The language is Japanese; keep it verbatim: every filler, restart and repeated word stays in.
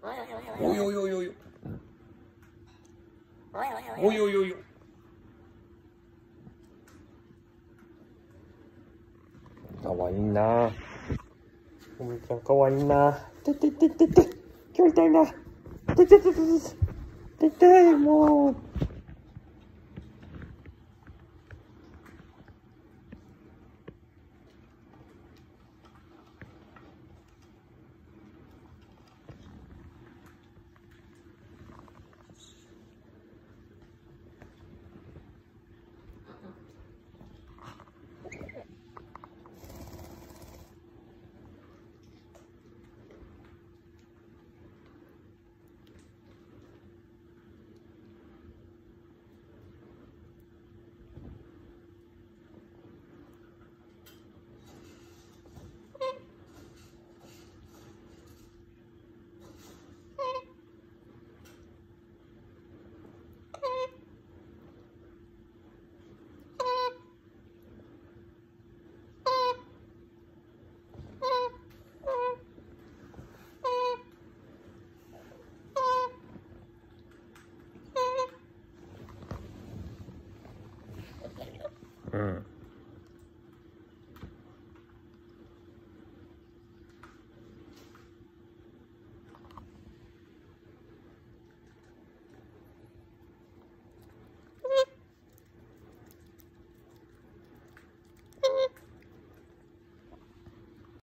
おいおいおいおい。おいおいおい。かわいいな。おみちゃんかわいいな。ててててて。今日痛いな。てててててて。ててもう。